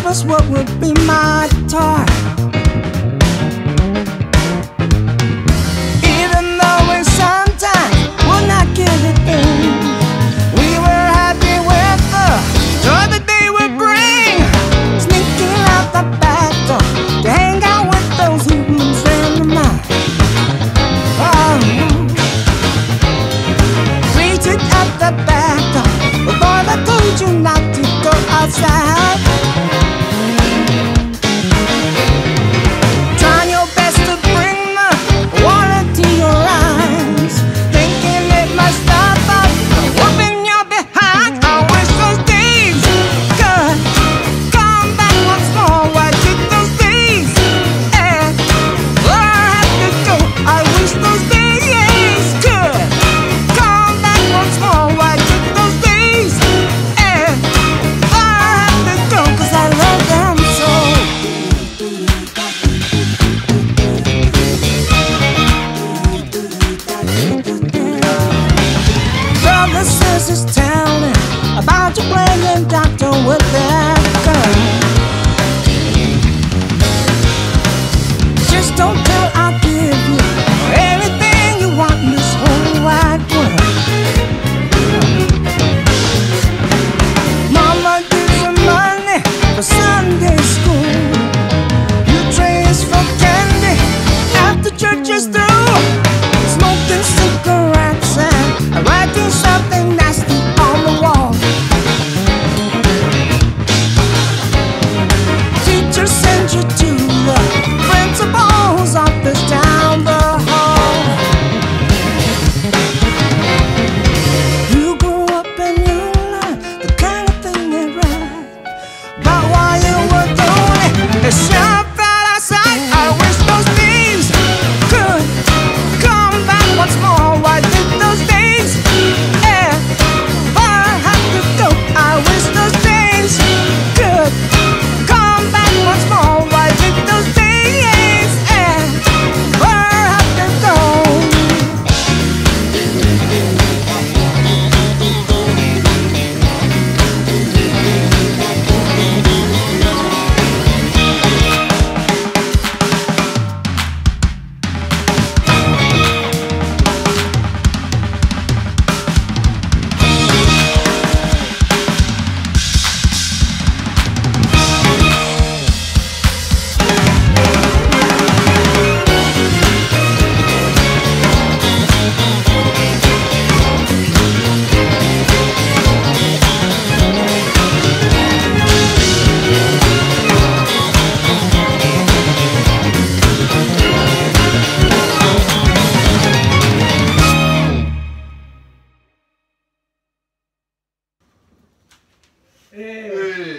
us what would be my guitar. Even though we sometimes would not get it in, we were happy with the joy that they would bring. Sneaking out the back door to hang out with those human friends of mine. Oh, greeted at the back door. The boy that told you not to go outside. Trying your best to bring the water to your eyes, thinking it must stop us whooping your behind. I wish those days could come back once more. Why did those days ever have to go? I wish those days could come back once more. Why did those days ever have to go? 'Cause I love them so. Brother says he's telling about you playing doctor with that girl. Just don't tell, I'll give you anything you want in this whole wide world. Mama gives you money for Sunday school. You trace for candy after church is through. Smoking cigarettes and writing something nasty on the wall. Teacher sends you to the principal's office down the hall. You grew up and you learned the kind of thing they write about why you were doing it. It's sharp that outside. I wish those days could come back once more. Why did those days ever have to go? I wish those days could come back once more. Why did those days ever have to go? Hey.